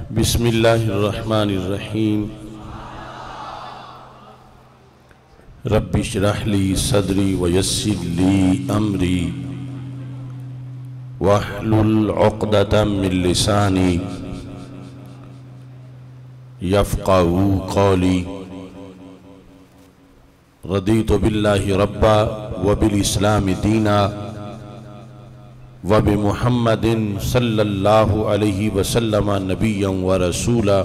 बिस्मिल्लाहिर्रहमानिर्रहीम। रब्बि इश्रह ली सदरी वयस्सिर ली अमरी वहलुल उक़दतम मिन लिसानी यफ़क़हू क़ौली। रदीतु बिल्लाहि रब्बा व बिल इस्लामि दीना व बि मुहम्मदिन सल्लल्लाहु अलैहि वसल्लम नबिय्यन व रसूला।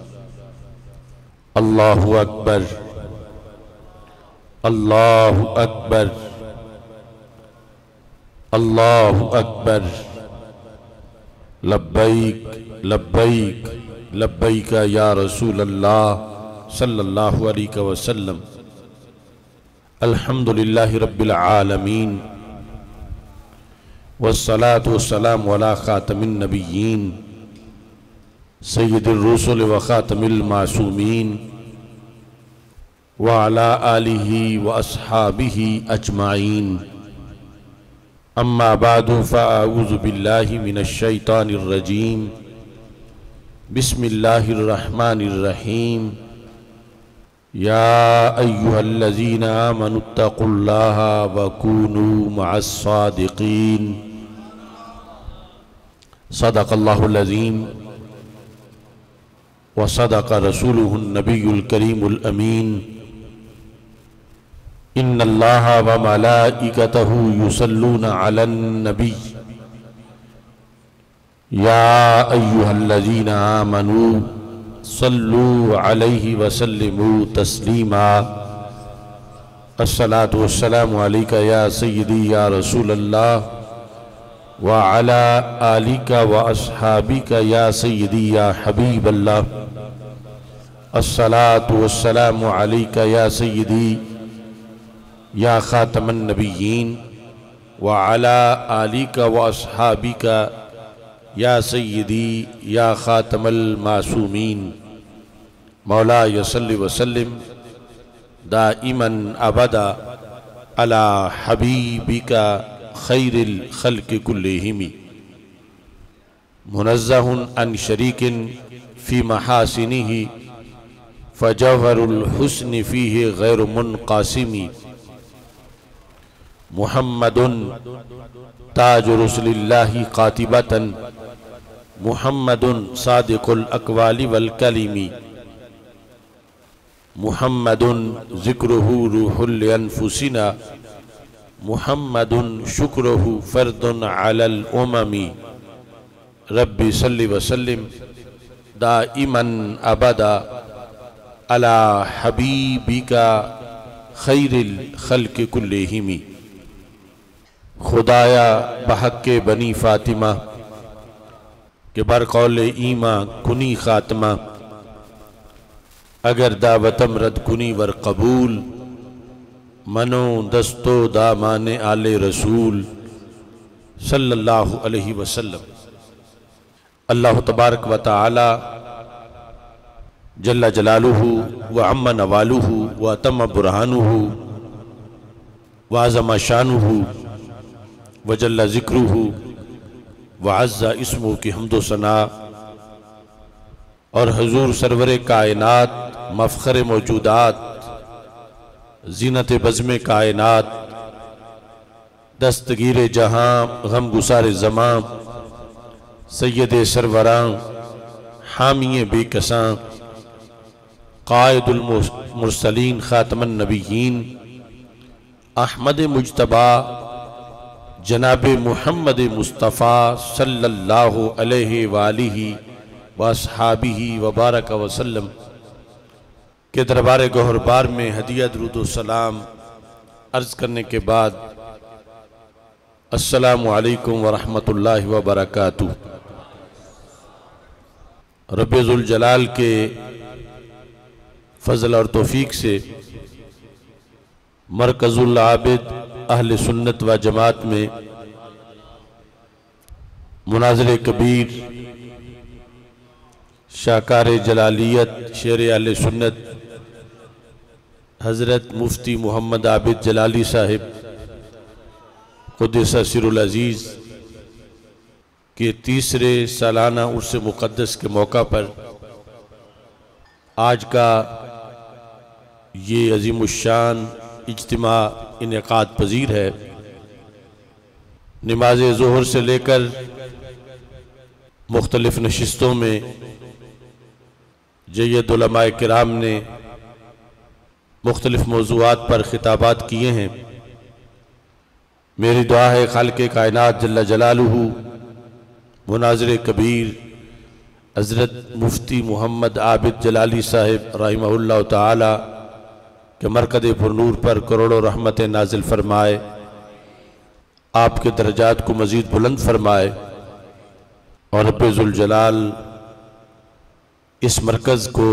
अल्लाहु अकबर, अल्लाहु अकबर, अल्लाहु अकबर। लब्बैक लब्बैक लब्बैक या रसूल अल्लाह सल्लल्लाहु अलैहि वसल्लम। अल्हम्दुलिल्लाहि रब्बिल आलमीन वस्सलातु वस्सलामु अला खातमिन नबिय्यीन सय्यिदिर रुसुल व खातमिल मासूमीन व अला आलिहि व अस्हाबिहि अजमाइन। अम्मा बादु फ़अऊज़ु बिल्लाहि मिनश शैतानिर रजीम। बिस्मिल्लाहिर रहमानिर रहीम। या अय्युहल्लज़ीना आमनुत्तक़ुल्लाहा व कूनू मअस्सादिक़ीन। सदक़ल्लाहुल अज़ीम व सदक़ रसूलुहुन नबियुल करीमुल अमीन। इन्नल्लाहा व मलाइकतहु युसल्लूना अलन नबी। या अय्युहल्लज़ीना आमनू सल्लू अलैहि व सल्लिमू तस्लीमा। अस्सलातु वस्सलामु अलैका या सय्यदी या रसूल अल्लाह व अला आलिका व अस्हाबिका या सय्यदी या हबीब अल्लाह। अस्सलातु वस्सलामु अलैका या सय्यदी या खातमन नबिय्यीन व अला आलिका व अस्हाबिका या सय्यदी या खातमल मासूमीन। मौला यसल्लि वसल्लिम दाइमन अबदा अला हबीबिका खैरिल खल्क़ि कुल्लिहिम। मुनज़्ज़हुन अन शरीकिन फ़ी महासिनिही फ़जौहरुल हुस्नि फ़ीहि गैरु मुनक़ासिमी। मुहम्मदुन ताजु रसूलिल्लाहि क़ातिबतन मुहम्मदुन सादिक़ुल अक़वालि वल कलिमी। मुहम्मदुन ज़िक्रुहु रूहुल अनफुसिना मुहम्मदुन शुक्रुहु फ़र्दुन अलल उममी। रब्बि सल्लि व सल्लिम दाइमन अबदा अला हबीबिका खैरिल खल्क़ि कुल्लिहिम। खुदाया बहक़्क़े बनी फ़ातिमा के बरक़ौले ईमा कुनी ख़ात्मा। अगर दावतम रद कुनी वर कबूल मनो दस्तो दामाने आले रसूल सल्लल्लाहु अलैहि वसल्लम। अल्लाह तबारक व तआला जल्ला जलालुहु व अम्मा नवालुहु व अतम्मा बुरहानुहु व अज़्ज़मा शानुहु व जल्ला ज़िक्रुहु व अज़्ज़ा इस्मुहु की हम्दो सना और हुज़ूर सरवरे कायनात मफ़ख़रे मौजूदात ज़ीनत बज़्मे कायनात दस्तगीरे जहाँ गम गुसारे ज़मां सैयदे सरवरां हामिये बेकसां क़ाइदुल मुरसलीन ख़ातमन नबिय्यीन अहमद मुज्तबा जनाब मुहम्मद मुस्तफ़ा सल्लल्लाहु अलैहि वालिहि व अस्हाबिहि व बारक वसल्लम के दरबार गौहरबार में हदिया दुरूद व सलाम अर्ज़ करने के बाद अस्सलामु अलैकुम व रहमतुल्लाहि व बरकातुहू। रब्बे ज़ुल जलाल के फ़ज़ल और तौफ़ीक़ से मरकज़ुल आबिद अहले सुन्नत व जमात में मुनाज़िर कबीर शाकार जलालियत शेर अहले सुन्नत हज़रत मुफ्ती मोहम्मद आबिद जलाली साहिब क़ुद्दस सिरुल अज़ीज़ के तीसरे सालाना उर्स मुक़द्दस के मौका पर आज का ये अज़ीमुश्शान इज्तिमा इनेकाद पजीर है। नमाज ज़ोहर से लेकर मुख्तलिफ नशिस्तों में जय्यद उलमाए किराम ने मुख्तलिफ मौज़ूआत पर खिताबात किए हैं। मेरी दुआ है खालिक़े कायनात जल्ल जलालुहु मुनाज़िर कबीर हज़रत मुफ्ती मोहम्मद आबिद जलाली साहिब रहमहुल्लाह ताला के मरकज़ पुरनूर पर करोड़ों रहमतें नाजिल फरमाए, आपके दर्जात को मज़ीद बुलंद फरमाए और रब्बे ज़ुल जलाल इस मरकज़ को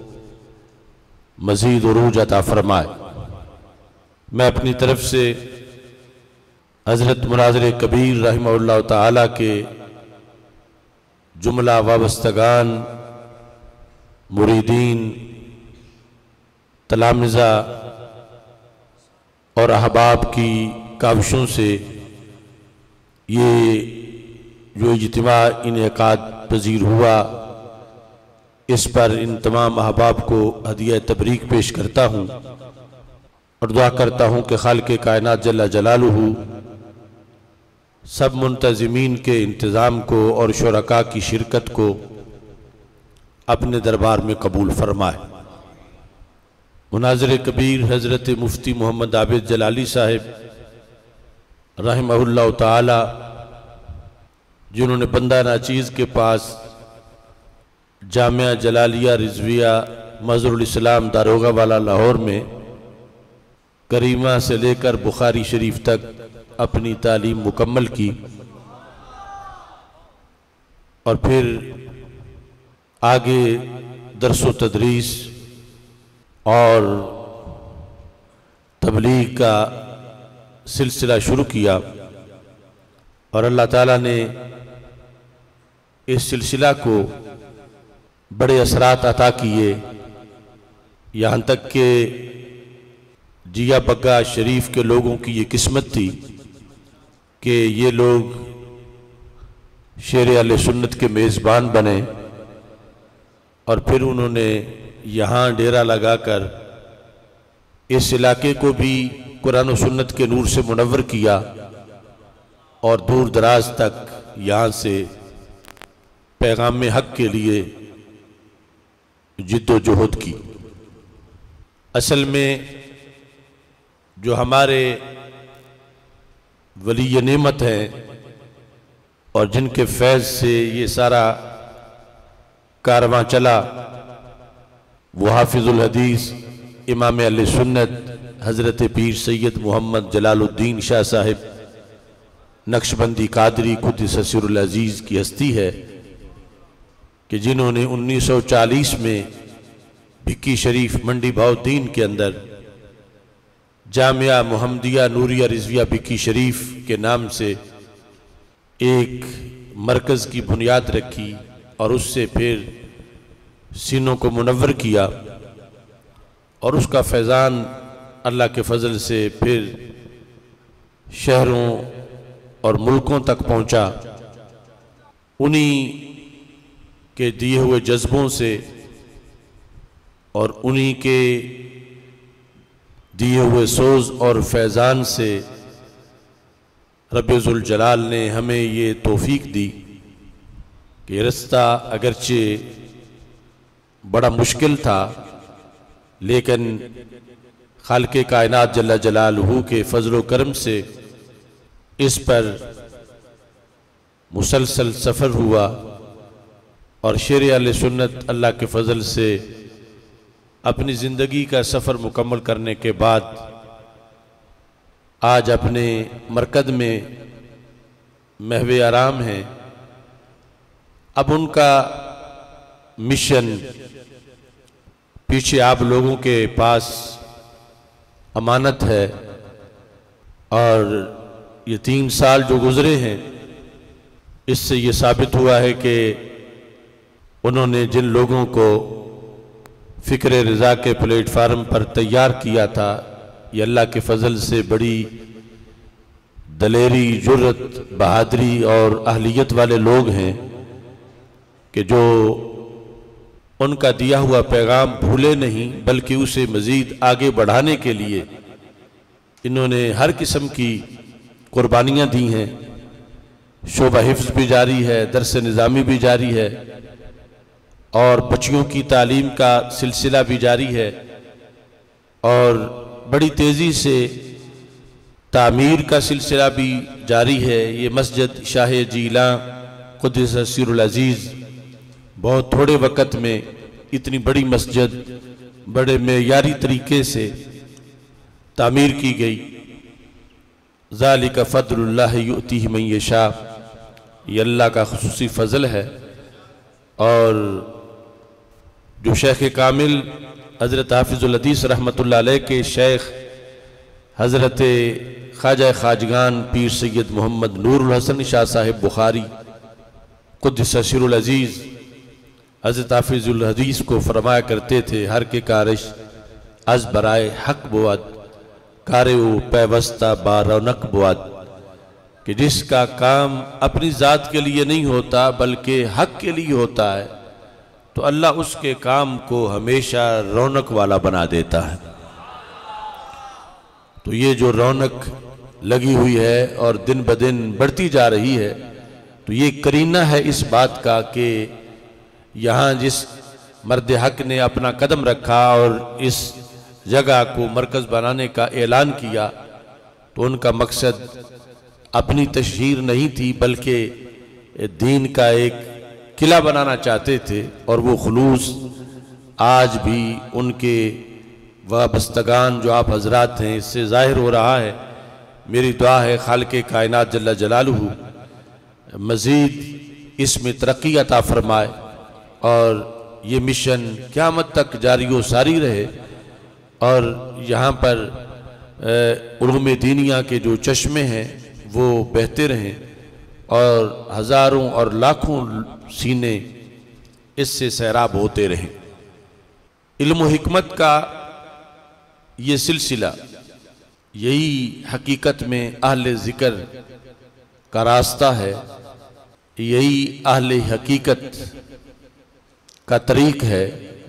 मज़ीद उरूज अता फरमाए। मैं अपनी तरफ से हज़रत मुनाज़िर कबीर रहमहुल्लाह ताला के जुमला वाबस्तगान, मुरीदीन, तलामिज़ा और अहबाब की काविशों से ये जो इज्तिमा इनेकाद पजीर हुआ, इस पर इन तमाम अहबाब को हदिया तबरीक पेश करता हूँ और दुआ करता हूँ कि खालिक़े कायनात जल्ल जलालुहु सब मुंतज़िमीन के इंतज़ाम को और शुरका की शिरकत को अपने दरबार में कबूल फरमाए। मुनाज़िर कबीर हज़रत मुफ्ती मोहम्मद आबिद जलाली साहिब रहमहुल्लाह ताला, जिन्होंने बंदा नाचीज़ के पास जामिया जलालिया रिज़विया मज़हरुल इस्लाम दारोगा वाला लाहौर में करीमा से लेकर बुखारी शरीफ तक अपनी तालीम मुकम्मल की और फिर आगे दर्स व तदरीस और तबलीग का सिलसिला शुरू किया और अल्लाह ताला ने इस सिलसिला को बड़े असरात अता किए, यहाँ तक कि जिया बग्गा शरीफ के लोगों की ये किस्मत थी कि ये लोग शेर अहले सुन्नत के मेज़बान बने और फिर उन्होंने यहाँ डेरा लगाकर इस इलाके को भी कुरान और सुन्नत के नूर से मुनव्वर किया और दूर दराज तक यहाँ से पैगाम हक के लिए जिद्दोजहद की। असल में जो हमारे वली नेमत हैं और जिनके फैज़ से ये सारा कारवां चला, वो हाफिज़ुल हदीस इमाम अहले सुन्नत हज़रत पीर सैयद मोहम्मद जलालुद्दीन शाह साहिब नक्शबंदी कादरी कुद्दस सिरुल अज़ीज़ की हस्ती है कि जिन्होंने 1940 में भिक्की शरीफ मंडी भाउद्दीन के अंदर जामिया मुहम्मदिया नूरिया रिज़विया भिक्की शरीफ के नाम से एक मरकज़ की बुनियाद रखी और उससे फिर सीनों को मुनव्वर किया और उसका फैज़ान अल्लाह के फजल से फिर शहरों और मुल्कों तक पहुँचा। उन्हीं के दिए हुए जज्बों से और उन्हीं के दिए हुए सोज़ और फैज़ान से रब्बे ज़ुल जलाल ने हमें ये तौफ़ीक दी कि रास्ता अगरचे बड़ा मुश्किल था, लेकिन खालिक़े कायनात जल्ल जलालुहु के फ़ज़ल व करम से इस पर मुसलसल सफ़र हुआ और शेर अहले सुन्नत अल्लाह के फ़ज़ल से अपनी ज़िंदगी का सफ़र मुकम्मल करने के बाद आज अपने मरकज़ में महवे आराम हैं। अब उनका मिशन पीछे आप लोगों के पास अमानत है और ये 3 साल जो गुज़रे हैं इससे ये साबित हुआ है कि उन्होंने जिन लोगों को फ़िक्र रज़ा के प्लेटफार्म पर तैयार किया था, ये अल्लाह के फ़ज़ल से बड़ी दलेरी, जुर्रत, बहादरी और अहलियत वाले लोग हैं कि जो उनका दिया हुआ पैगाम भूले नहीं, बल्कि उसे मज़ीद आगे बढ़ाने के लिए इन्होंने हर किस्म की कुर्बानियाँ दी हैं। शोबा हिफ्ज़ भी जारी है, दरस निज़ामी भी जारी है और बच्चियों की तालीम का सिलसिला भी जारी है और बड़ी तेज़ी से तामीर का सिलसिला भी जारी है। ये मस्जिद शाह जीला क़ुद्दस सिर्रुल अज़ीज़ बहुत थोड़े वक़्त में इतनी बड़ी मस्जिद बड़े मेयारी तरीके से तामीर की गई। ज़ालिका फ़द्लुल्लाह युअतीहि मन यशा, ये अल्लाह का खुसूसी फ़ज़ल है। और जो शेख कामिल हज़रत हाफिज़ुल हदीस रहमतुल्लाह अलैह के शेख हज़रत ख्वाजा खाजगान पीर सैयद मोहम्मद नूरुल हसन शाह साहिब बुखारी क़ुद्दस सिर्रुल अज़ीज़ हज़रत हाफिज़ुल हदीस को फरमाया करते थे, हर के कारश अज़ बराए हक बुआद कारे पैवस्ता बारौनक बुआद, कि जिसका काम अपनी ज़ात के लिए नहीं होता बल्कि हक के लिए होता है तो अल्लाह उसके काम को हमेशा रौनक वाला बना देता है। तो ये जो रौनक लगी हुई है और दिन ब दिन बढ़ती जा रही है, तो ये करीना है इस बात का कि यहाँ जिस मर्द हक ने अपना कदम रखा और इस जगह को मरकज़ बनाने का ऐलान किया तो उनका मकसद अपनी तशहीर नहीं थी बल्कि दीन का एक किला बनाना चाहते थे। और वो खुलूस आज भी उनके वाबस्तगान जो आप हजरात हैं इससे ज़ाहिर हो रहा है। मेरी दुआ है खालिक़े कायनात जल्ला जलालुहु मज़ीद इसमें तरक्की अता फरमाए और ये मिशन क़यामत तक जारी व सारी रहे और यहाँ पर उलूम दीनिया के जो चश्मे हैं वो बहते रहें और हज़ारों और लाखों सीने इससे सैराब होते रहें। इल्म व हिकमत का ये सिलसिला यही हकीकत में अहले ज़िक्र का रास्ता है, यही अहले हकीकत का तरीक़ है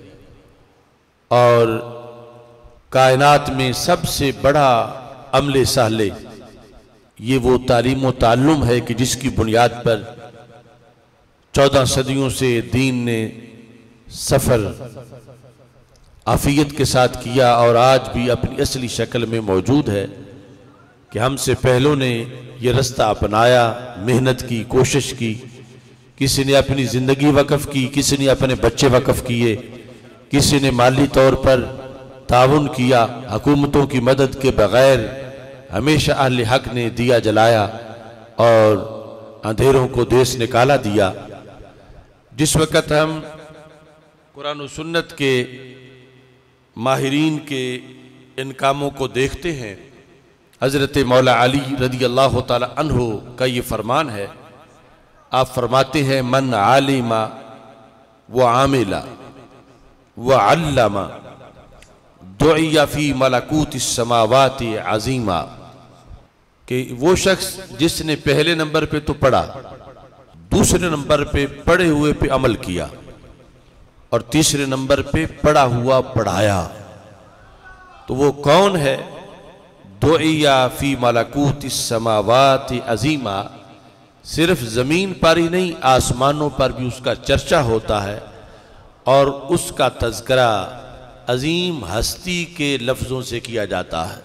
और कायनात में सबसे बड़ा अमले सहले ये वो तालीम व ताल्लुम है कि जिसकी बुनियाद पर 14 सदियों से दीन ने सफ़र आफियत के साथ किया और आज भी अपनी असली शक्ल में मौजूद है कि हमसे पहलों ने ये रास्ता अपनाया, मेहनत की, कोशिश की, किसी ने अपनी ज़िंदगी वक़फ़ की, किसी ने अपने बच्चे वक़फ़ किए, किसी ने माली तौर पर ताउन किया। हुकूमतों की मदद के बग़ैर हमेशा अहले हक ने दिया जलाया और अंधेरों को देश निकाला दिया। जिस वक़्त हम कुरान व सुन्नत के माहिरीन के इन कामों को देखते हैं, हज़रत मौला अली रज़ी अल्लाह ताला अन्हु का ये फरमान है, आप फरमाते हैं मन आलिमा व आमिला व अल्लमा दुइया फी मलकूत समावाति अज़ीमा, कि वो शख्स जिसने पहले नंबर पे तो पढ़ा, दूसरे नंबर पे पढ़े हुए पे अमल किया और तीसरे नंबर पे पढ़ा हुआ पढ़ाया, तो वो कौन है? दुइया फी मलकूत समावाति अज़ीमा, सिर्फ ज़मीन पर ही नहीं आसमानों पर भी उसका चर्चा होता है और उसका तज़किरा अजीम हस्ती के लफ्ज़ों से किया जाता है।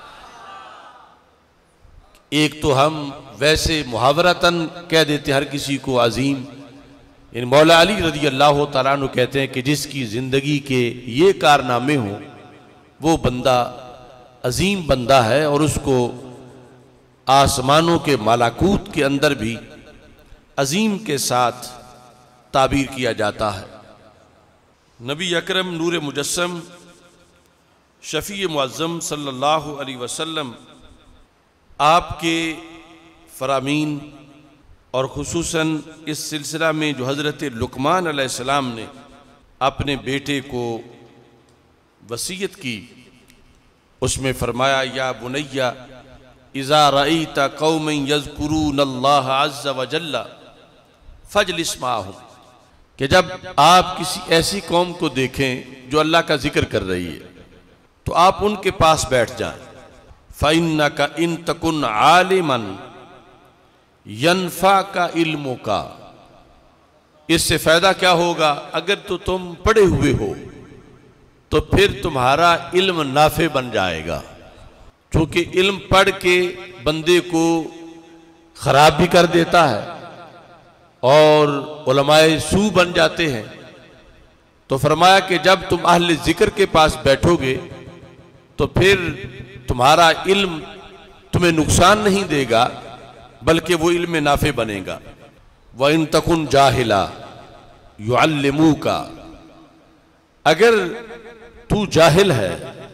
एक तो हम वैसे मुहावरतन कह देते हर किसी को अजीम, इन मौला अली रज़ी अल्लाह तआला अन्हु कहते हैं कि जिसकी ज़िंदगी के ये कारनामे हों वो बंदा अजीम बंदा है और उसको आसमानों के मलाकूत के अंदर भी अजीम के साथ ताबीर किया जाता है। नबी अकरम नूर मुजस्सम शफ़ी मुअज़्ज़म सल्लल्लाहु अलैहि वसल्लम आपके फ़रामीन और ख़ुसूसन इस सिलसिला में जो हज़रत लुक़मान अलैहिस्सलाम ने अपने बेटे को वसीयत की, उसमें फ़रमाया या बुनैया इज़ा रअयता कौमन यज़कुरूनल्लाह अज़्ज़ व जल्ला फजलिस माहुम, कि जब आप किसी ऐसी कौम को देखें जो अल्लाह का जिक्र कर रही है तो आप उनके पास बैठ जाएं। फ़इन्नका इन तकुन आलिमन यनफ़ा का इल्मो का, इससे फायदा क्या होगा, अगर तो तुम पढ़े हुए हो तो फिर तुम्हारा इल्म नाफे बन जाएगा, क्योंकि इल्म पढ़ के बंदे को खराब भी कर देता है और उलमाए सू बन जाते हैं। तो फरमाया कि जब तुम अहले जिक्र के पास बैठोगे तो फिर तुम्हारा इल्म तुम्हें नुकसान नहीं देगा, बल्कि वो इल्म नाफे बनेगा। व इन तकुन जाहिला युअल्लिमूका, अगर तू जाहिल है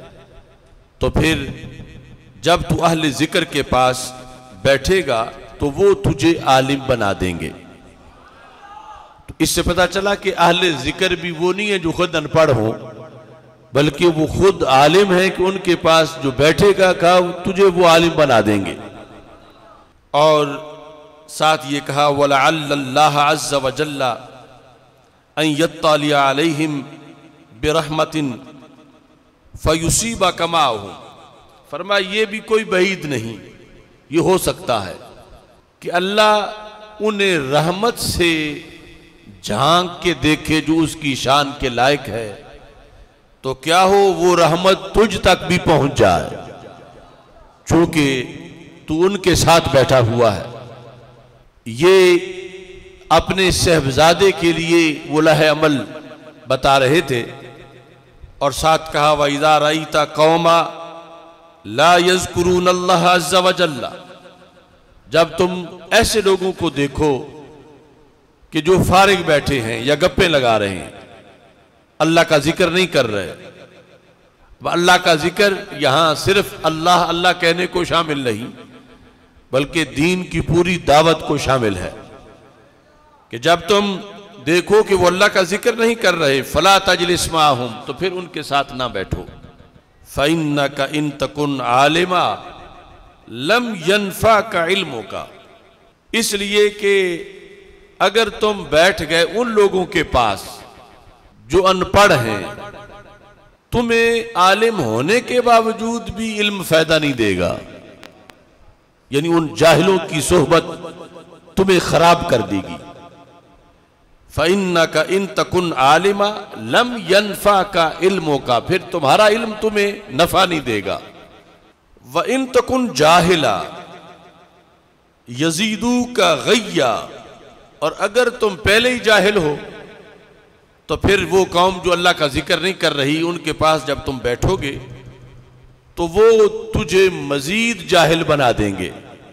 तो फिर जब तू अहले जिक्र के पास बैठेगा तो वो तुझे आलिम बना देंगे। तो इससे पता चला कि अहले जिक्र भी वो नहीं है जो खुद अनपढ़ हो, बल्कि वो खुद आलिम है कि उनके पास जो बैठेगा कहा तुझे वो आलिम बना देंगे। और साथ ये कहा वलअल्लाह अज़्ज़ व जल्ला अन यत्तलिया अलैहिम बिरहमतिन फयुसीबा कमाहुम, फरमाया ये भी कोई बईद नहीं, ये हो सकता है कि अल्लाह उन्हें रहमत से झांक के देखे जो उसकी शान के लायक है, तो क्या हो वो रहमत तुझ तक भी पहुंच जाए, चूंकि तू उनके साथ बैठा हुआ है। ये अपने सहबजादे के लिए वलाह अमल बता रहे थे। और साथ कहा व इज़ा रअयता कौमा ला यज़कुरूनल्लाह अज़्ज़ व जल्ला, जब तुम ऐसे लोगों को देखो कि जो फारिग बैठे हैं या गप्पे लगा रहे हैं, अल्लाह का जिक्र नहीं कर रहे। अल्लाह का जिक्र यहां सिर्फ अल्लाह अल्लाह कहने को शामिल नहीं, बल्कि दीन की पूरी दावत को शामिल है कि जब तुम देखो कि वो अल्लाह का जिक्र नहीं कर रहे, फला तजलिस माहुम, तो फिर उनके साथ ना बैठो। फ़इन्नका इन तकुन आलिमा लम यनफ़ा का इल्मो का, इसलिए कि अगर तुम बैठ गए उन लोगों के पास जो अनपढ़ हैं, तुम्हें आलिम होने के बावजूद भी इल्म फायदा नहीं देगा, यानी उन जाहिलों की सोहबत तुम्हें खराब कर देगी। फ़इन्नका इन तकुन आलिमा लम यनफ़ा का इल्मो का, फिर तुम्हारा इल्म तुम्हें नफा नहीं देगा। व इन तकुन जाहिला यजीदू का गैया, और अगर तुम पहले ही जाहिल हो तो फिर वो कौम जो अल्लाह का जिक्र नहीं कर रही उनके पास जब तुम बैठोगे तो वो तुझे मजीद जाहिल बना देंगे।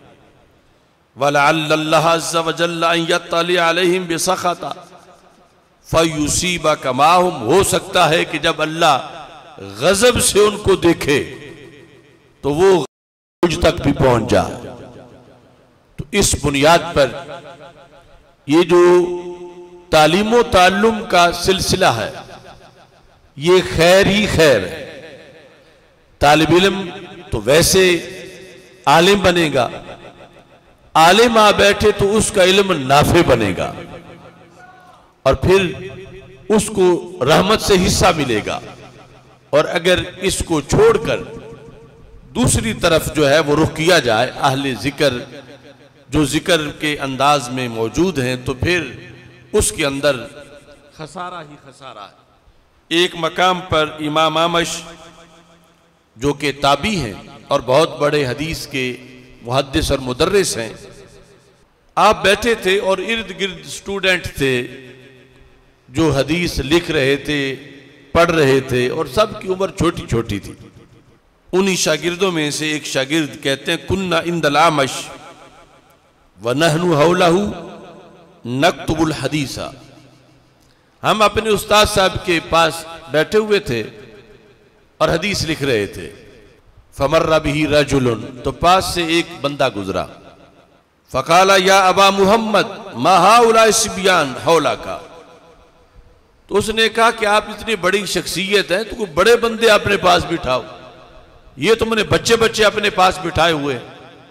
वलअल्लाह अज़्ज़ व जल्ला अन यत्तलिया अलैहिम बिसखता फयुसीबा कमाहुम, हो सकता है कि जब अल्लाह गजब से उनको देखे तो वो मुझ तक भी पहुंच जाए। तो इस बुनियाद पर ये जो तालीम व ताल्लुम का सिलसिला है ये खैर ही खैर है। तालिब इल्म तो वैसे आलिम बनेगा, आलिम आ बैठे तो उसका इल्म नाफे बनेगा और फिर उसको रहमत से हिस्सा मिलेगा। और अगर इसको छोड़कर दूसरी तरफ जो है वो रुख किया जाए, अहले जिक्र जो जिक्र के अंदाज में मौजूद हैं, तो फिर उसके अंदर खसारा ही खसारा है। एक मकाम पर इमाम आमश जो कि ताबी हैं और बहुत बड़े हदीस के मुहद्दिस और मुदर्रिस हैं, आप बैठे थे और इर्द गिर्द स्टूडेंट थे जो हदीस लिख रहे थे, पढ़ रहे थे, और सबकी उम्र छोटी छोटी थी। उन्हीं शागिर्दों में से एक शागिर्द कहते हैं कुन्ना इंदल आमश व नहनु हौलहु नक्तुबुल हदीसा, हम अपने उस्ताद साहब के पास बैठे हुए थे और हदीस लिख रहे थे। फमर्रा बिही रजुलन, तो पास से एक बंदा गुजरा। फ़क़ाला या अबा मुहम्मद मा हाउला सिबियान हौला का, तो उसने कहा कि आप इतनी बड़ी शख्सियत हैं तो बड़े बंदे अपने पास बिठाओ, ये तुमने बच्चे बच्चे अपने पास बिठाए हुए।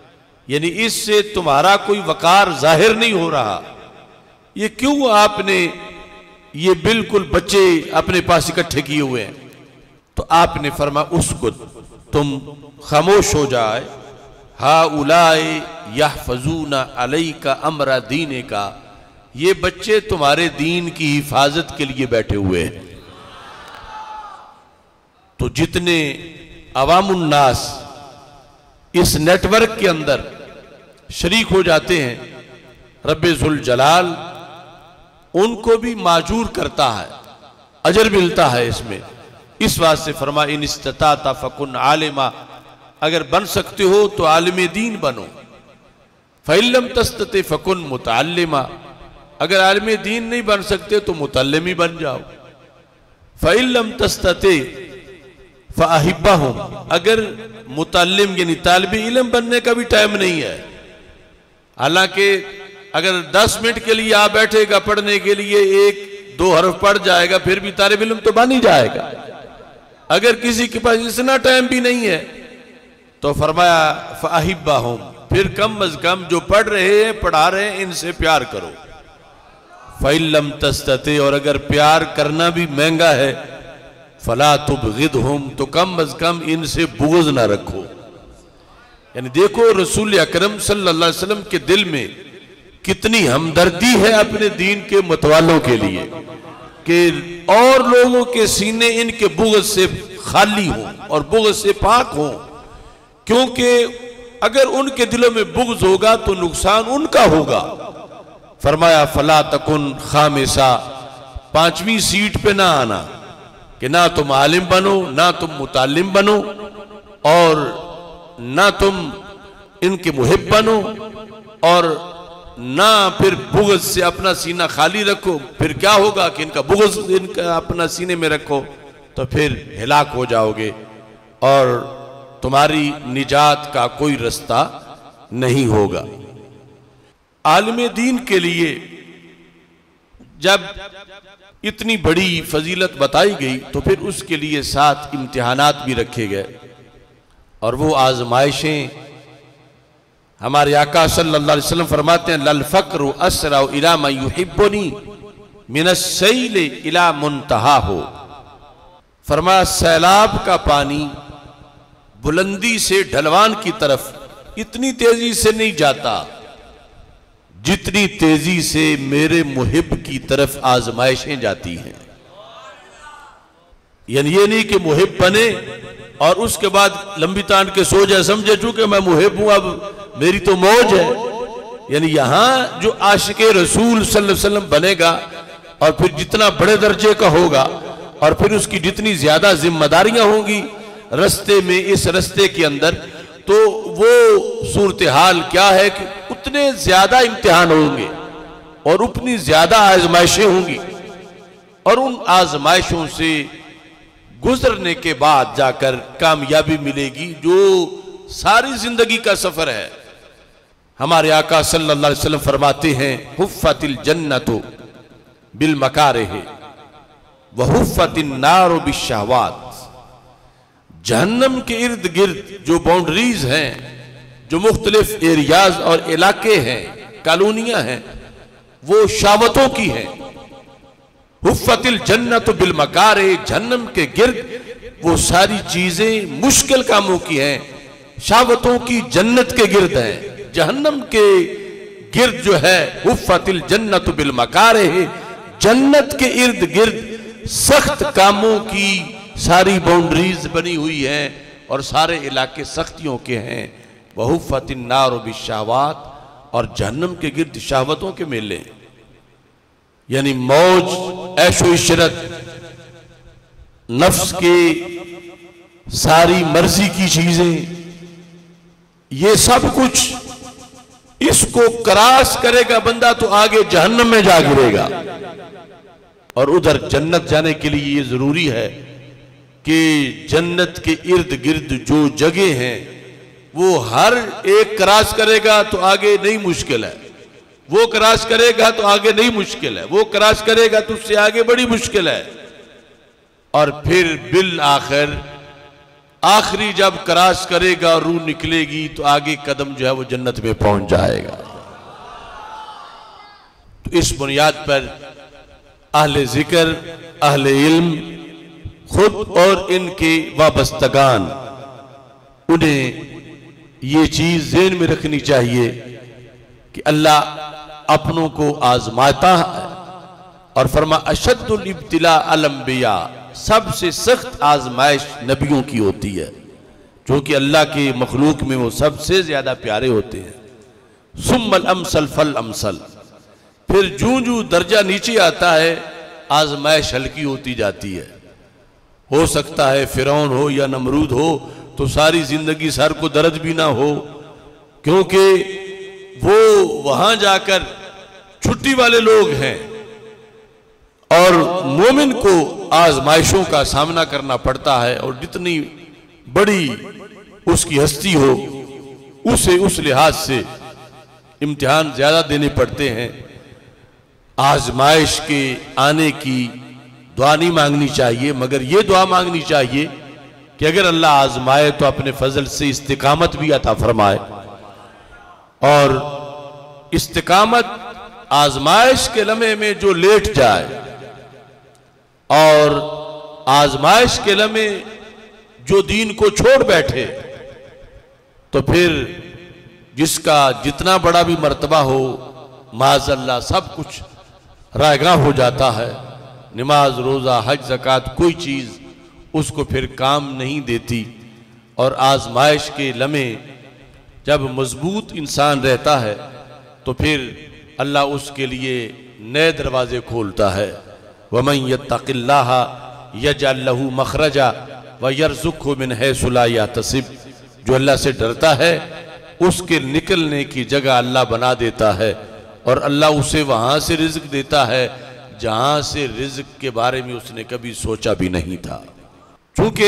यानी इससे तुम्हारा कोई वकार जाहिर नहीं हो रहा। ये क्यों आपने ये बिल्कुल बच्चे अपने पास इकट्ठे किए हुए हैं? तो आपने फरमा उसको तुम खामोश हो जाए। हा उलाए यहफजूना अलैका अमरा दीने का, ये बच्चे तुम्हारे दीन की हिफाजत के लिए बैठे हुए हैं। तो जितने अवामुन्नास इस नेटवर्क के अंदर शरीक हो जाते हैं, रब्बे जुल जलाल उनको भी माजूर करता है, अजर मिलता है इसमें। इस वास्ते फरमा इन इस्तता फकुन आलिमा, अगर बन सकते हो तो आलिम दीन बनो। फ़इल्लम तस्तते फकुन मुतअल्लिमा, अगर आलिम दीन नहीं बन सकते तो मुतअल्लिम बन जाओ। फ़इल्लम तस्तते फ़अहिब्बहुम, अगर मुतअल्लिम यानी तालिब इल्म बनने का भी टाइम नहीं है, हालांकि अगर 10 मिनट के लिए आप बैठेगा पढ़ने के लिए, 1-2 हरफ पढ़ जाएगा, फिर भी तालिब इल्म तो बन ही जाएगा। अगर किसी के पास इतना टाइम भी नहीं है तो फरमाया फ़अहिब्बहुम, फिर कम अज कम जो पढ़ रहे हैं पढ़ा रहे हैं इनसे प्यार करो। फ़इल्लम तस्तते, और अगर प्यार करना भी महंगा है, फला तुबग़िदहुम, तो कम अज कम इनसे बुग़्ज़ ना रखो। यानी देखो रसूल अकरम सल्लल्लाहु अलैहि वसल्लम के दिल में कितनी हमदर्दी है अपने दीन के मतवालों के लिए कि और लोगों के सीने इनके बुग़्ज़ से खाली हों और बुग़्ज़ से पाक हों, क्योंकि अगर उनके दिलों में बुग़्ज़ होगा तो नुकसान उनका होगा। फरमाया फला तकुन खामिसा, 5वीं सीट पे ना आना कि ना तुम आलिम बनो, ना तुम मुतालिम बनो, और ना तुम इनके मुहिब बनो, और ना फिर बुग़्ज़ से अपना सीना खाली रखो। फिर क्या होगा कि इनका बुग़्ज़ इनका अपना सीने में रखो तो फिर हिलाक हो जाओगे और तुम्हारी निजात का कोई रास्ता नहीं होगा। आलिम दीन के लिए जब इतनी बड़ी फजीलत बताई गई तो फिर उसके लिए 7 इम्तिहानात भी रखे गए, और वो आजमाइशें हमारे आका सल्लल्लाहु अलैहि वसल्लम फरमाते हैं लल फ़क्रु अस्रा इला मा युहिब्बुनी मिनस सैल इला मुंतहा हो। फरमाया सैलाब का पानी बुलंदी से ढलवान की तरफ इतनी तेजी से नहीं जाता जितनी तेजी से मेरे मुहिब की तरफ आजमाइशें जाती हैं। यानी ये नहीं कि मुहिब बने और उसके बाद लंबी तान के सो जाए, समझे चूंकि मैं मुहिब हूं अब मेरी तो मौज है। यानी यहां जो आशिके रसूल सल्लल्लाहु अलैहि वसल्लम बनेगा और फिर जितना बड़े दर्जे का होगा और फिर उसकी जितनी ज्यादा जिम्मेदारियां होंगी रस्ते में, इस रस्ते के अंदर, तो वो सूरत हाल क्या है कि उतने ज्यादा इम्तिहान होंगे और उतनी ज्यादा आजमाइशें होंगी, और उन आजमाइशों से गुजरने के बाद जाकर कामयाबी मिलेगी जो सारी जिंदगी का सफर है। हमारे आका सल्लल्लाहु अलैहि वसल्लम फरमाते हैं हुफ़्फ़तिल जन्नतु बिल मकारिह व हुफ़्फ़तिन नारु बिश्शहवात। जहन्नम के इर्द गिर्द जो बाउंड्रीज हैं, जो मुख्तलिफ एरियाज और इलाके हैं, कॉलोनियां हैं, वो शहवतों की हैं। हुफ़्फ़तिल जन्नतु बिल मकारिह, जहन्नम के गिर्द वो सारी चीजें मुश्किल कामों की हैं, शहवतों की जन्नत के गिर्द हैं। जहन्नम के गिर्द जो है हुफ़्फ़तिल जन्नतु बिल मकारिह, जन्नत के इर्द गिर्द सख्त कामों की सारी बाउंड्रीज बनी हुई हैं और सारे इलाके सख्तियों के हैं। वह हुफ़्फ़तिन नारु बिश्शहवात, और जहन्नम के गिर्द शहवतों के मेले, यानी मौज, ऐशो इशरत, नफ्स के सारी मर्जी की चीजें, ये सब कुछ इसको क्रॉस करेगा बंदा तो आगे जहन्नम में जा गिरेगा। और उधर जन्नत जाने के लिए ये जरूरी है कि जन्नत के इर्द गिर्द जो जगह हैं वो हर एक क्रॉस करेगा तो आगे नहीं मुश्किल है, वो क्रॉस करेगा तो आगे नहीं मुश्किल है, वो क्रॉस करेगा तो उससे आगे बड़ी मुश्किल है। और फिर बिल आखिर आखिरी जब क्रॉस करेगा और रूह निकलेगी तो आगे कदम जो है वो जन्नत में पहुंच जाएगा। तो इस बुनियाद पर अहले जिक्र, अहले इल्म खुद और इनके वाबस्तगान, उन्हें ये चीज ज़हन में रखनी चाहिए कि अल्लाह अपनों को आजमाता है और फरमा अशद्दुल इब्तिला अल अंबिया, सबसे सख्त आजमाइश नबियों की होती है, जो कि अल्लाह के मखलूक में वो सबसे ज्यादा प्यारे होते हैं। सुम्मल अमसल फल अमसल, फिर जूं जूं दर्जा नीचे आता है आजमाइश हल्की होती जाती है। हो सकता है फिरौन हो या नमरूद हो तो सारी जिंदगी सर को दर्द भी ना हो, क्योंकि वो वहां जाकर छुट्टी वाले लोग हैं और मोमिन को आजमाइशों का सामना करना पड़ता है। और जितनी बड़ी उसकी हस्ती हो उसे उस लिहाज से इम्तिहान ज्यादा देने पड़ते हैं। आजमाइश के आने की दुआ नहीं मांगनी चाहिए, मगर ये दुआ मांगनी चाहिए कि अगर अल्लाह आजमाए तो अपने फजल से इस्तिकामत भी अता फरमाए। और इस्तिकामत आजमाइश के लम्हे में जो लेट जाए और आजमाइश के लम्हे जो दीन को छोड़ बैठे, तो फिर जिसका जितना बड़ा भी मर्तबा हो माज़अल्लाह सब कुछ रायगाह हो जाता है। नमाज, रोज़ा, हज, ज़कात, कोई चीज़ उसको फिर काम नहीं देती। और आजमाइश के लम्हे जब मजबूत इंसान रहता है तो फिर अल्लाह उसके लिए नए दरवाजे खोलता है। वमन यत्तक़िल्लाह यजअल लहू मखरजा व यरज़ुक़हु मिन हैसु ला यहतसिब, जो अल्लाह से डरता है उसके निकलने की जगह अल्लाह बना देता है और अल्लाह उसे वहां से रिज़्क़ देता है जहां से रिज़्क़ के बारे में उसने कभी सोचा भी नहीं था। चूंकि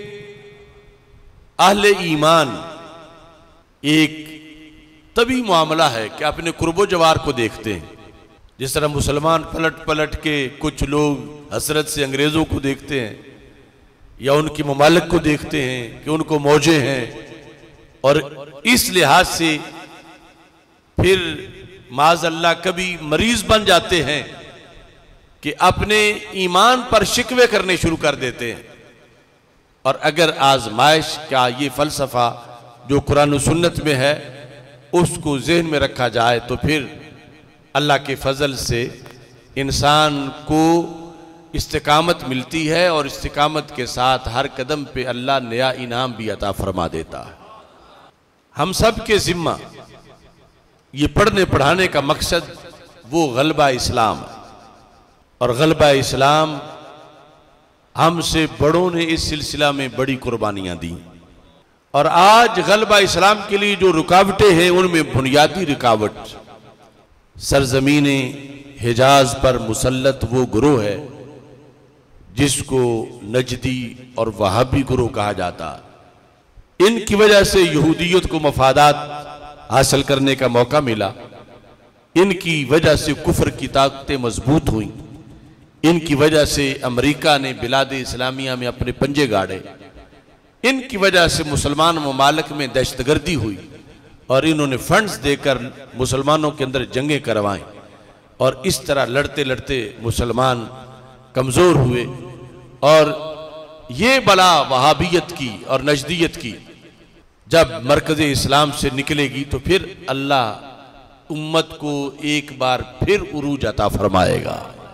अहले ईमान एक तभी मामला है कि अपने कुर्बो जवार को देखते हैं। जिस तरह मुसलमान पलट पलट के कुछ लोग हसरत से अंग्रेजों को देखते हैं या उनकी ममालिक को देखते हैं कि उनको मौजे हैं, और इस लिहाज से फिर माज़अल्लाह कभी मरीज बन जाते हैं कि अपने ईमान पर शिकवे करने शुरू कर देते हैं। और अगर आजमाइश का ये फलसफा जो कुरान और सुन्नत में है उसको ज़हन में रखा जाए तो फिर अल्लाह के फजल से इंसान को इस्तिकामत मिलती है और इस्तिकामत के साथ हर कदम पे अल्लाह नया इनाम भी अता फरमा देता है। हम सब के जिम्मा ये पढ़ने पढ़ाने का मकसद वो गलबा इस्लाम है, और गलबा इस्लाम हमसे बड़ों ने इस सिलसिला में बड़ी कुर्बानियां दी। और आज गलबा इस्लाम के लिए जो रुकावटें हैं उनमें बुनियादी रुकावट सरजमीने हिजाज पर मुसल्लत वो गुरोह है जिसको नजदी और वहाबी गुरोह कहा जाता है। इनकी वजह से यहूदियत को मफादात हासिल करने का मौका मिला, इनकी वजह से कुफ्र की ताकतें मजबूत हुई, इनकी वजह से अमेरिका ने बिलाद इस्लामिया में अपने पंजे गाड़े, इनकी वजह से मुसलमान ममालिक में दहशतगर्दी हुई और इन्होंने फंड्स देकर मुसलमानों के अंदर जंगें करवाएं। और इस तरह लड़ते लड़ते मुसलमान कमज़ोर हुए। और ये बला वहाबियत की और नजदियत की जब मरकज़ इस्लाम से निकलेगी तो फिर अल्लाह उम्मत को एक बार फिर उरूज अता फरमाएगा।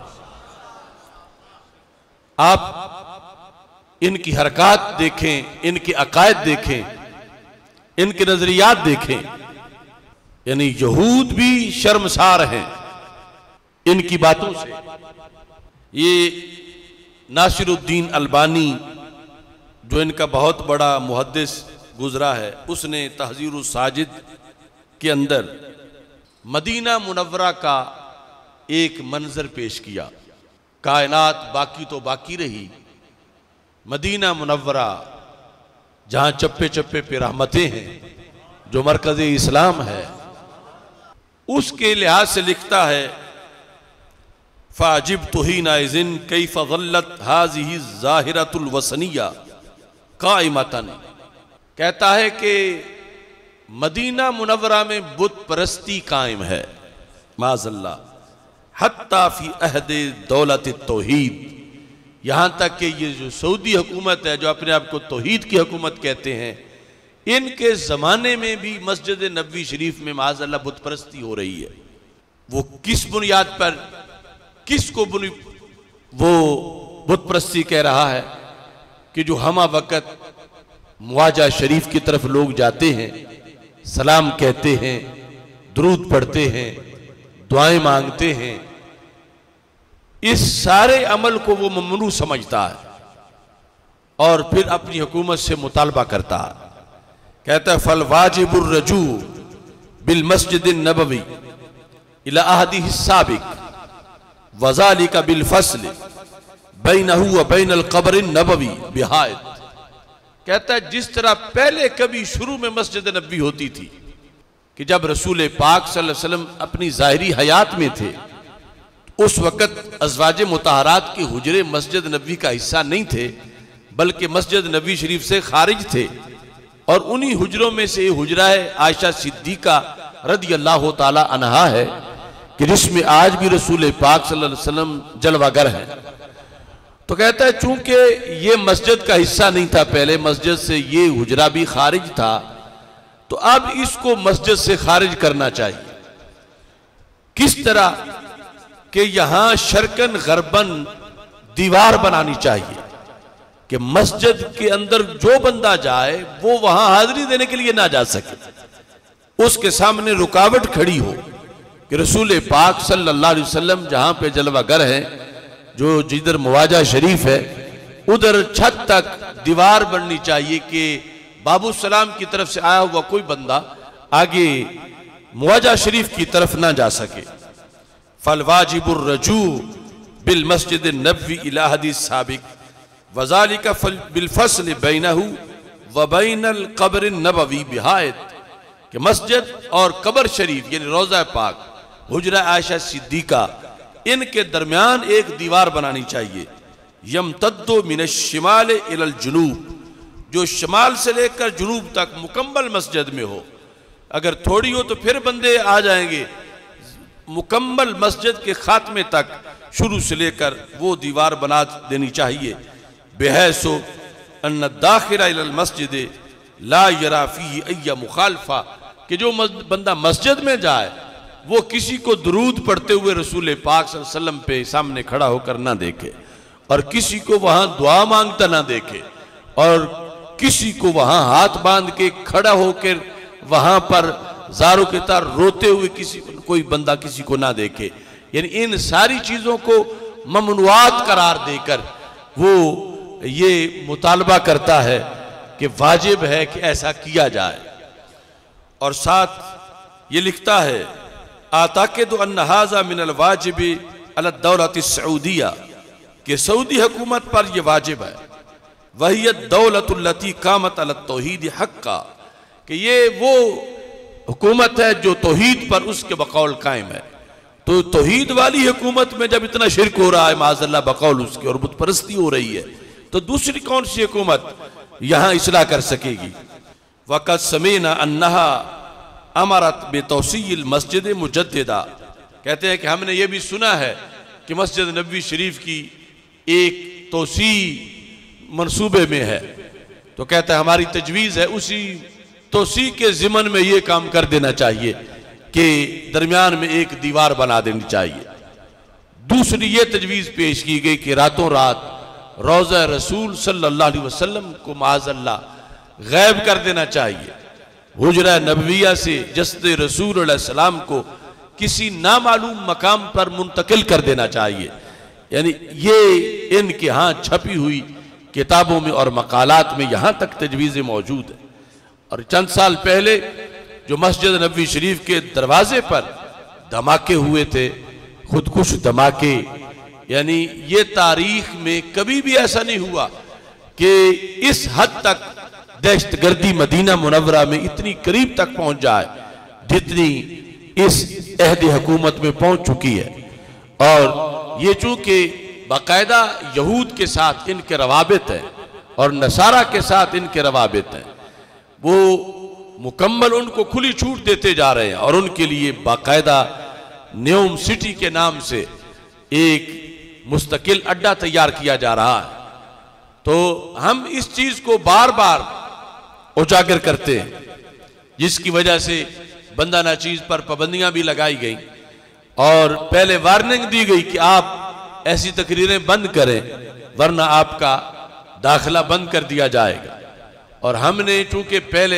आप इनकी हरकत देखें, इनके अकायद देखें, इनके नजरियात देखें, यानी यहूद भी शर्मसार हैं इनकी बातों से। ये नासिरुद्दीन अलबानी जो इनका बहुत बड़ा मुहद्दिस गुजरा है, उसने तहज़ीरुस साजिद के अंदर मदीना मुनव्वरा का एक मंजर पेश किया। कायनात बाकी तो बाकी रही, मदीना मुनव्वरा जहां चप्पे चप्पे पे रहमतें हैं, जो मरकज़ इस्लाम है, उसके लिहाज से लिखता है फ़ाजिब तुहीना इज़िन कैफ़ ज़ल्लत हाज़िही ज़ाहिरतुल वसनिया काइमतन, कहता है कि मदीना मुनव्वरा में बुत परस्ती कायम है, माज़अल्लाह, हत्ता फी अहदे दौलत तौहीद, यहाँ तक कि ये जो सऊदी हुकूमत है जो अपने आप को तौहीद की हुकूमत कहते हैं, इनके ज़माने में भी मस्जिद नबवी शरीफ में माज़अल्लाह बुत परस्ती हो रही है। वो किस बुनियाद पर, किसको वो बुत परस्ती कह रहा है कि जो हम वक़्त मुआजा शरीफ की तरफ लोग जाते हैं, सलाम कहते हैं, दुरूद पढ़ते हैं, दुआएं मांगते हैं, इस सारे अमल को वो ममनू समझता है और फिर अपनी हुकूमत से मुतालबा करता है। कहता है फल वाजिबुर रजू बिल मस्जिद नबवी इला अहदिही साबिक वज़ालिका बिल फसल बैनहु व बैनल क़ब्र नबवी बिहायत। कहता है जिस तरह पहले कभी शुरू में मस्जिद नबवी होती थी कि जब रसूल पाक सल्लल्लाहु अलैहि वसल्लम अपनी ज़ाहिरी हयात में थे, उस वक़्त अज़वाज मुतहरात के हुजरे मस्जिद नबवी का हिस्सा नहीं थे, बल्कि मस्जिद नबवी शरीफ से खारिज थे, और उन्हीं हुजरों में से हुजरा है आयशा सिद्दीका रदियल्लाहु ताला अन्हा है कि जिसमें आज भी रसूल पाक सल्लल्लाहु अलैहि वसल्लम जलवागर हैं। तो कहता है चूंकि ये मस्जिद का हिस्सा नहीं था पहले, मस्जिद से ये हुजरा भी खारिज था, तो अब इसको मस्जिद से खारिज करना चाहिए। किस तरह कि यहां शर्कन गरबन दीवार बनानी चाहिए कि मस्जिद के अंदर जो बंदा जाए वो वहां हाजिरी देने के लिए ना जा सके, उसके सामने रुकावट खड़ी हो कि रसूल पाक सल्लल्लाहु अलैहि वसल्लम जहां पे जलवागर है, जो जिधर मुआजा शरीफ है, उधर छत तक दीवार बननी चाहिए कि बाबू सलाम की तरफ से आया हुआ कोई बंदा आगे मुआजा शरीफ की तरफ ना जा सके। फल वाजिबुर रजू बिल मस्जिद नबवी इला हदीस साबिक वज़ालिका बिल फसल बैनहु व बैनल क़ब्र नबवी बिहायत, कि मस्जिद और कब्र शरीफ यानी रोज़ा पाक, हुजरा आयशा सिद्दीका, इनके दरमियान एक दीवार बनानी चाहिए। यमतद्दु मिनश शिमाल इलल जुनूब, जो शमाल से लेकर जुनूब तक मुकम्मल मस्जिद में हो। अगर थोड़ी हो तो फिर बंदे आ जाएंगे, मुकम्मल मस्जिद के खात्मे तक शुरू से लेकर वो दीवार बना देनी चाहिए। बेहसो अन्न दाखिला इलल मस्जिद ला यरा फीही अय्या मुखालफा, कि जो बंदा मस्जिद में जाए वो किसी को दुरूद पढ़ते हुए रसूल पाक सल्लल्लाहु अलैहि वसल्लम पे सामने खड़ा होकर ना देखे, और किसी को वहां दुआ मांगता ना देखे, और किसी को वहां हाथ बांध के खड़ा होकर वहां पर जारों के तार रोते हुए किसी कोई बंदा किसी को ना देखे। यानी इन सारी चीजों को ममनुआत करार देकर वो ये मुतालबा करता है कि वाजिब है कि ऐसा किया जाए। और साथ ये लिखता है आताकिदु अन्न हाज़ा मिनल वाजिबी अला दौलत सऊदिया, कि सऊदी हुकूमत पर यह वाजिब है। वही दौलतुल्लती कामत अला तौहीद हक्का, कि ये वो हुकूमत है जो तौहीद पर उसके बकौल कायम है। तो तौहीद वाली हुकूमत में जब इतना शिरक हो रहा है माज़अल्लाह बकौल उसके, और बुत परस्ती हो रही है, तो दूसरी कौन सी हुकूमत यहां इस्लाह कर सकेगी। वक़द समीना अन्नहा अमरत बेतौसील मस्जिद मुजद्दिदा, कहते हैं कि हमने ये भी सुना है कि मस्जिद नबवी शरीफ की एक तोसी मंसूबे में है। तो कहते हैं हमारी तजवीज़ है उसी तोसी के ज़िमन में ये काम कर देना चाहिए कि दरमियान में एक दीवार बना देनी चाहिए। दूसरी ये तजवीज़ पेश की गई कि रातों रात रोज़ा रसूल सल्लल्लाहु अलैहि वसल्लम को माज़अल्लाह गैब कर देना चाहिए। हुजरा नबविया से जस्द रसूल अलैहि सलाम को किसी नामालूम मकाम पर मुंतकिल कर देना चाहिए। यानी ये इनके यहाँ छपी हुई किताबों में और मकालात में यहाँ तक तजवीज़ें मौजूद है। और चंद साल पहले जो मस्जिद नबवी शरीफ के दरवाजे पर धमाके हुए थे, खुदकुश धमाके, यानी ये तारीख में कभी भी ऐसा नहीं हुआ कि इस हद तक दहशतगर्दी मदीना मुनव्वरा में इतनी करीब तक पहुंच जाए जितनी इस अहद हुकूमत में पहुंच चुकी है। और ये चूंकि बाकायदा यहूद के साथ इनके रवाबित है, और नसारा के साथ इनके रवाबित हैं, वो मुकम्मल उनको खुली छूट देते जा रहे हैं और उनके लिए बाकायदा न्यूम सिटी के नाम से एक मुस्तकिल अड्डा तैयार किया जा रहा है। तो हम इस चीज को बार बार उजागर करते हैं, जिसकी वजह से बंदा नाचीज पर पाबंदियां भी लगाई गई और पहले वार्निंग दी गई कि आप ऐसी तकरीरें बंद करें वरना आपका दाखिला बंद कर दिया जाएगा। और हमने चूंकि पहले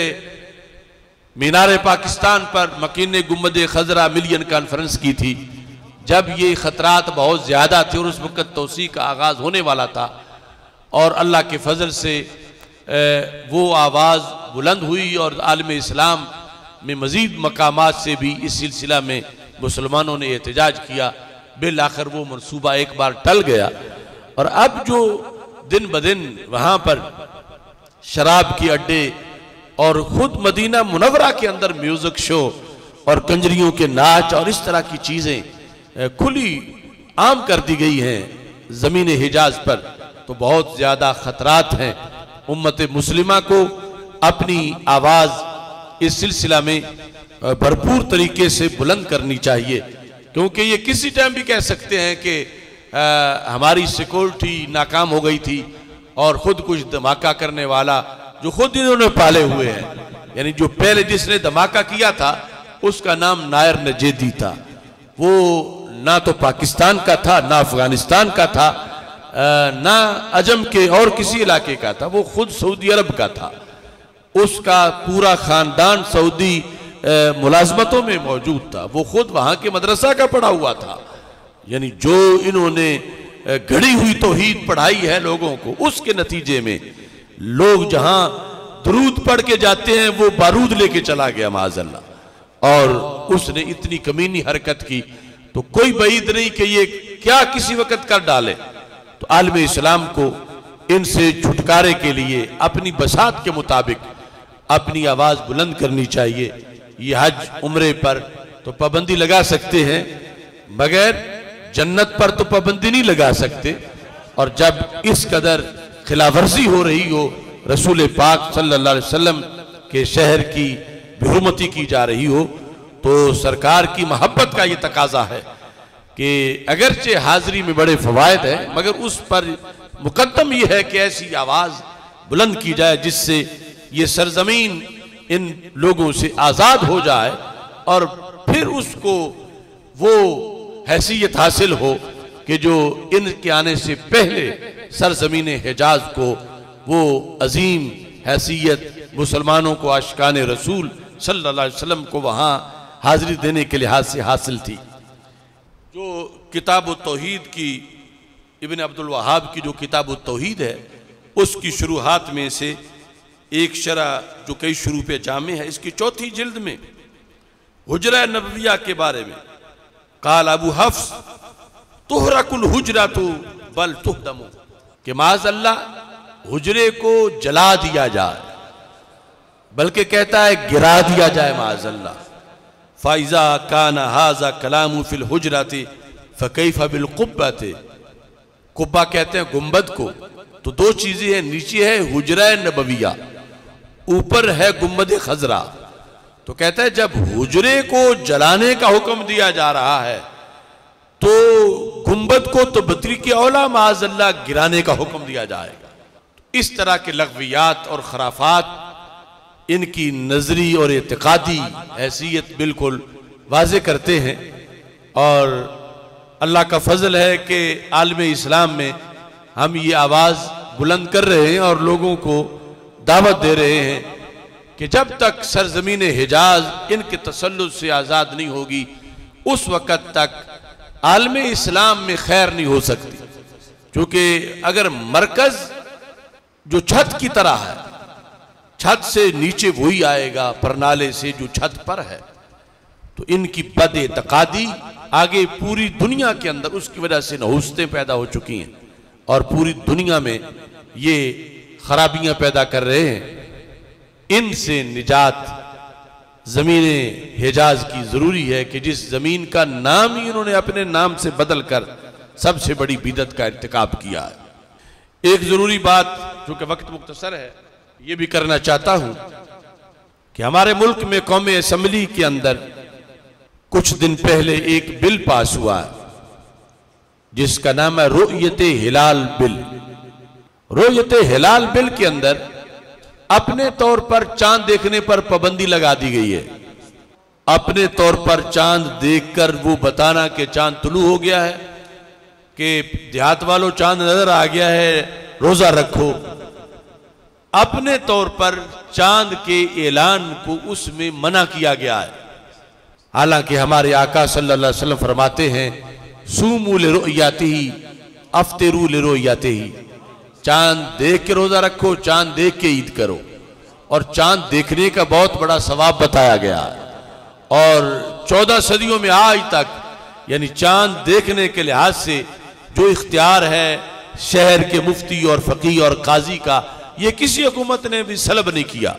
मीनार पाकिस्तान पर मकीन गुम्बद खजरा मिलियन कॉन्फ्रेंस की थी, जब ये खतरात बहुत ज़्यादा थे और उस वक़्त तोसी का आगाज़ होने वाला था और अल्लाह के फजल से वो आवाज़ बुलंद हुई और आलम इस्लाम में मज़ीद मकामात से भी इस सिलसिला में मुसलमानों ने एहतजाज किया। बिल आखिर वो मनसूबा एक बार टल गया और अब जो दिन ब दिन वहाँ पर शराब के अड्डे और ख़ुद मदीना मुनव्वरा के अंदर म्यूज़िक शो और कंजरियों के नाच और इस तरह की चीज़ें खुली आम कर दी गई हैं ज़मीन हिजाज पर, तो बहुत ज़्यादा ख़तरात हैं। उम्मत मुस्लिमा को अपनी आवाज़ इस सिलसिला में भरपूर तरीके से बुलंद करनी चाहिए, क्योंकि ये किसी टाइम भी कह सकते हैं कि हमारी सिक्योरिटी नाकाम हो गई थी और ख़ुद कुछ धमाका करने वाला जो खुद इन्होंने पाले हुए हैं, यानी जो पहले जिसने धमाका किया था उसका नाम नायर नजेदी था, वो ना तो पाकिस्तान का था ना अफगानिस्तान का था ना अजम के और किसी इलाके का था, वो खुद सऊदी अरब का था। उसका पूरा खानदान सऊदी मुलाजमतों में मौजूद था, वो खुद वहाँ के मदरसा का पढ़ा हुआ था। यानी जो इन्होंने घड़ी हुई तौहीद पढ़ाई है लोगों को, उसके नतीजे में लोग जहां दरूद पढ़ के जाते हैं वो बारूद लेके चला गया माज़अल्लाह, और उसने इतनी कमीनी हरकत की तो कोई बईद नहीं कि ये क्या किसी वक्त कर डाले। तो आलम इस्लाम को इनसे छुटकारे के लिए अपनी बसात के मुताबिक अपनी आवाज़ बुलंद करनी चाहिए। ये हज उम्रे पर तो पाबंदी लगा सकते हैं मगर जन्नत पर तो पाबंदी नहीं लगा सकते, और जब इस कदर खिलाफवर्जी हो रही हो, रसूल पाक सल्लल्लाहु अलैहि वसल्लम के शहर की बेहुरमती की जा रही हो, तो सरकार की मोहब्बत का ये तकाजा है कि अगरचे हाजिरी में बड़े फवायद हैं मगर उस पर मुकद्दम ये है कि ऐसी आवाज़ बुलंद की जाए जिससे ये सरजमीन इन लोगों से आज़ाद हो जाए और फिर उसको वो हैसियत हासिल हो कि जो इनके आने से पहले सरजमीन हिजाज को वो अजीम हैसियत मुसलमानों को आशिकाने रसूल सल्लल्लाहु अलैहि वसल्लम को वहाँ हाजिरी देने के लिहाज से हासिल थी। जो किताब तौहीद की इब्न अब्दुल वहाब की जो किताब तौहीद है उसकी शुरुआत में से एक शरह जो कई शुरू पे जामे है, इसकी चौथी जिल्द में हुजरा नबविया के बारे में काल अबू हफ्स तुहरकुल हुजरतु बल तुहदमु कि माज़अल्लाह हुजरे को जला दिया जाए, बल्कि कहता है गिरा दिया जाए माज़अल्लाह। फ़ाइज़ा काना हाज़ा कलामु फिल हुजरति फ़कैफ़ बिल कुब्बति, कुब्बा कहते हैं गुंबद को। तो दो चीजें हैं, नीचे है हुजरा नबविया, ऊपर है गुंबद खजरा। तो कहता है जब हुजरे को जलाने का हुक्म दिया जा रहा है तो गुंबद को तो बतरीके औला माज़अल्लाह गिराने का हुक्म दिया जाएगा। इस तरह के लग़वियात और खराफात इनकी नजरी और एतकादी हैसियत बिल्कुल वाज़े करते हैं, और अल्लाह का फजल है कि आलम इस्लाम में हम ये आवाज़ बुलंद कर रहे हैं और लोगों को दावत दे रहे हैं कि जब तक सरजमीन हिजाज इनके तसल्लुत से आज़ाद नहीं होगी उस वक़्त तक आलम इस्लाम में खैर नहीं हो सकती। क्योंकि अगर मरकज़ जो छत की तरह है, छत से नीचे वही आएगा परनाले से जो छत पर है, तो इनकी बद-ए-तक़ादी आगे पूरी दुनिया के अंदर उसकी वजह से नहुस्तें पैदा हो चुकी हैं और पूरी दुनिया में ये खराबियां पैदा कर रहे हैं। इनसे निजात ज़मीन हिजाज की ज़रूरी है कि जिस ज़मीन का नाम ही इन्होंने अपने नाम से बदल कर सबसे बड़ी बिदअत का इर्तिकाब किया है। एक ज़रूरी बात चूंकि वक्त मुख्तसर है, ये भी करना चाहता हूं कि हमारे मुल्क में कौमी असम्बली के अंदर कुछ दिन पहले एक बिल पास हुआ जिसका नाम है रुयते हिलाल बिल। रुयते हिलाल बिल के अंदर अपने तौर पर चांद देखने पर पाबंदी लगा दी गई है। अपने तौर पर चांद देखकर वो बताना कि चांद तुलू हो गया है, कि देहात वालों चांद नजर आ गया है, रोजा रखो। अपने तौर पर चांद के ऐलान को उसमें मना किया गया है। हालांकि हमारे आका सल्लल्लाहु अलैहि वसल्लम फरमाते हैं सूमू लिरुयतिही अफ्तिरू लिरुयतिही, चांद देख के रोजा रखो, चांद देख के ईद करो। और चांद देखने का बहुत बड़ा सवाब बताया गया है। और 14 सदियों में आज तक यानी चांद देखने के लिहाज से जो इख्तियार है शहर के मुफ्ती और फकीह और काजी का, ये किसी हुकूमत ने भी सलब नहीं किया।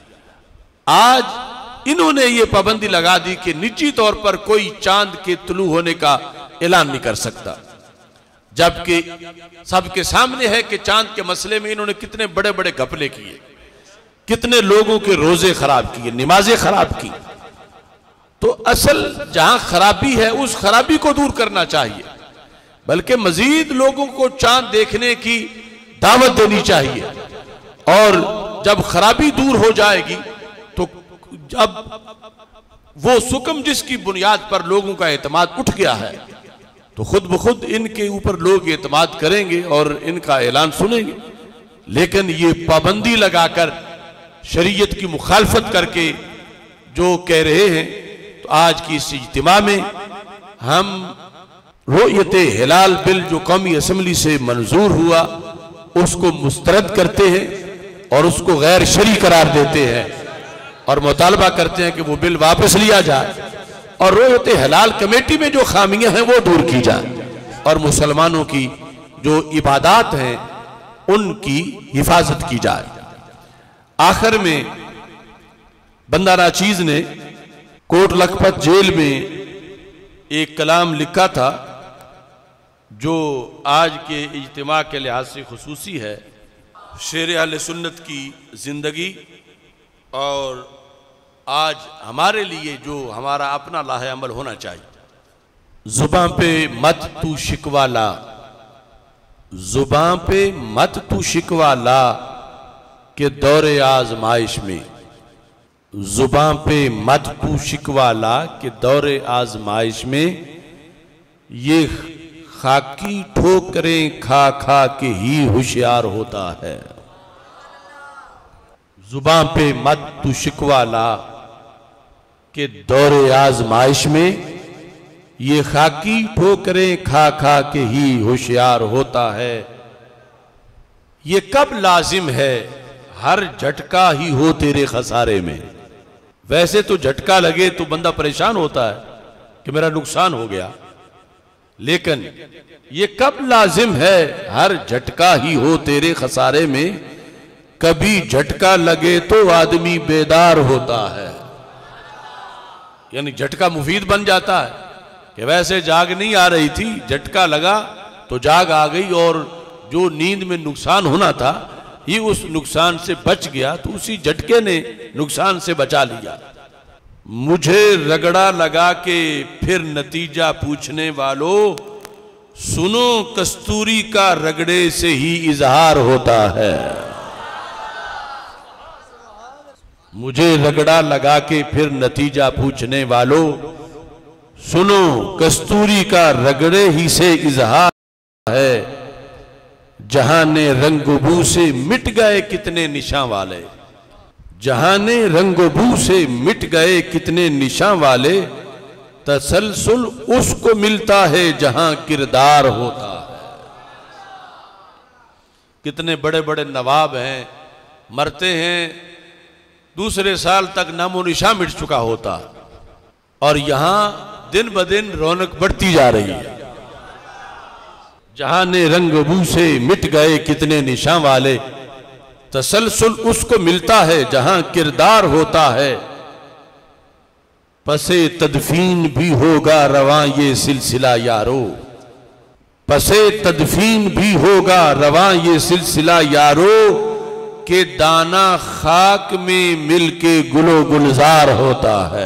आज इन्होंने ये पाबंदी लगा दी कि निजी तौर पर कोई चांद के तुलू होने का ऐलान नहीं कर सकता, जबकि सबके सामने है कि चांद के मसले में इन्होंने कितने बड़े बड़े घपले किए, कितने लोगों के रोजे खराब किए, नमाजें खराब की। तो असल जहां खराबी है उस खराबी को दूर करना चाहिए, बल्कि मजीद लोगों को चांद देखने की दावत देनी चाहिए। और जब खराबी दूर हो जाएगी तो जब वो सुकम जिसकी बुनियाद पर लोगों का एतमाद उठ गया है तो खुद ब खुद इनके ऊपर लोग एतमाद करेंगे और इनका ऐलान सुनेंगे। लेकिन ये पाबंदी लगाकर शरीयत की मुखालफत करके जो कह रहे हैं, तो आज की इस इज्तिमा में हम रुयते हिलाल बिल जो कौमी असम्बली से मंजूर हुआ उसको मुस्तरद करते हैं और उसको गैर शरई करार देते हैं और मुतालबा करते हैं कि वो बिल वापस लिया जाए और रुयते हिलाल कमेटी में जो खामियां हैं वो दूर की जाए और मुसलमानों की जो इबादात हैं उनकी हिफाजत की जाए। आखिर में बंदा नाचीज ने कोट लखपत जेल में एक कलाम लिखा था जो आज के इज्तिमा के लिहाज से खुसूसी है। शेर अहले सुन्नत की जिंदगी और आज हमारे लिए जो हमारा अपना लाहे अमल होना चाहिए। जुबान पे मत तू शिकवा ला, जुबान पे मत तू शिकवा ला के दौरे आजमाइश में, जुबान पे मत तू शिकवा ला के दौरे आजमाइश में, ये खाकी ठोकरें खा खा के ही होशियार होता है। जुबान पे मत तू शिकवा ला के दौरे आजमाइश में, ये खाकी ठोकरें खा खा के ही होशियार होता है। ये कब लाजिम है हर झटका ही हो तेरे खसारे में। वैसे तो झटका लगे तो बंदा परेशान होता है कि मेरा नुकसान हो गया, लेकिन ये कब लाजिम है हर झटका ही हो तेरे खसारे में। कभी झटका लगे तो आदमी बेदार होता है, यानी झटका मुफीद बन जाता है कि वैसे जाग नहीं आ रही थी, झटका लगा तो जाग आ गई और जो नींद में नुकसान होना था ये उस नुकसान से बच गया, तो उसी झटके ने नुकसान से बचा लिया। मुझे रगड़ा लगा के फिर नतीजा पूछने वालों, सुनो कस्तूरी का रगड़े से ही इजहार होता है। मुझे रगड़ा लगा के फिर नतीजा पूछने वालों, सुनो कस्तूरी का रगड़े ही से इजहार है। जहां ने रंगबू से मिट गए कितने निशान वाले, जहां ने रंगबू से मिट गए कितने निशान वाले, तसलसल उसको मिलता है जहां किरदार होता है। कितने बड़े बड़े नवाब हैं, मरते हैं दूसरे साल तक नामो निशान मिट चुका होता, और यहां दिन ब दिन रौनक बढ़ती जा रही है। जहां ने रंगबू से मिट गए कितने निशान वाले, तसलसल उसको मिलता है जहां किरदार होता है। पसे तदफीन भी होगा रवां ये सिलसिला यारो, पसे तदफीन भी होगा रवा ये सिलसिला यारो, के दाना खाक में मिलके गुलो गुलजार होता है।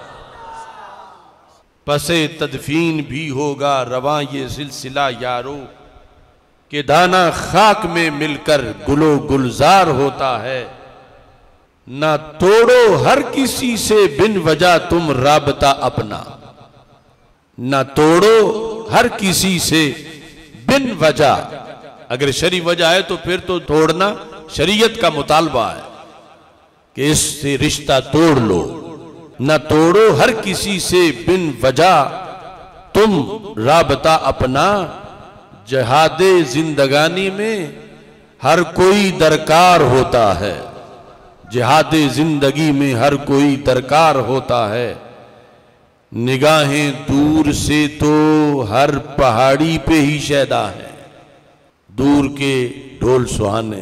पसे तदफीन भी होगा रवा ये सिलसिला यारो, के दाना खाक में मिलकर गुलो गुलजार होता है। ना तोड़ो हर किसी से बिन वजह तुम राबता अपना, ना तोड़ो हर किसी से बिन वजह। अगर शरी वजह है तो फिर तो तोड़ना शरीयत का मुतालबा है कि इससे रिश्ता तोड़ लो। न तोड़ो हर किसी से बिन वजह तुम राबता अपना, जहादे जिंदगानी में हर कोई दरकार होता है। जिहादे जिंदगी में हर कोई दरकार होता है। निगाहें दूर से तो हर पहाड़ी पे ही शैदा है, दूर के ढोल सुहाने।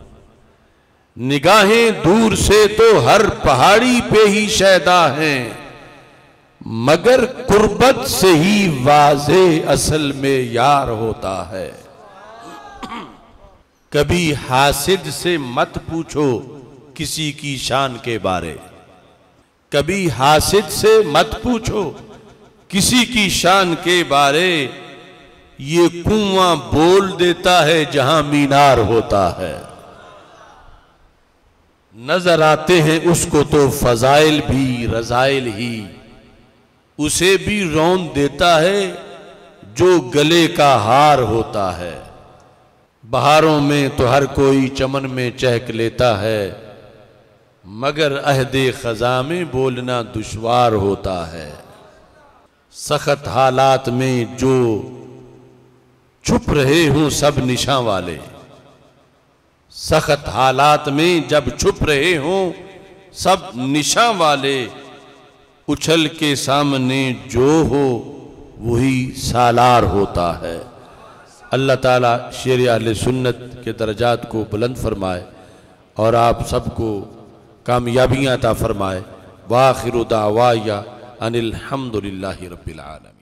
निगाहें दूर से तो हर पहाड़ी पे ही शैदा हैं, मगर कुर्बत से ही वाज़े असल में यार होता है। कभी हासिद से मत पूछो किसी की शान के बारे, कभी हासिद से मत पूछो किसी की शान के बारे। ये कुआं बोल देता है जहां मीनार होता है। नजर आते हैं उसको तो फजाइल भी रजाइल ही, उसे भी रौन देता है जो गले का हार होता है। बहारों में तो हर कोई चमन में चहक लेता है, मगर अहदे खजा में बोलना दुश्वार होता है। सख्त हालात में जो छुप रहे हों सब निशां वाले, सख्त हालात में जब छुप रहे हों सब निशां वाले, उछल के सामने जो हो वही सालार होता है। अल्लाह ताला शेर अहले सुन्नत के दर्जात को बुलंद फरमाए और आप सबको कामयाबियाँ अता फरमाए। वाखिरु दावाया अनिल हम्दुलिल्लाहि रब्बिल आलमीन।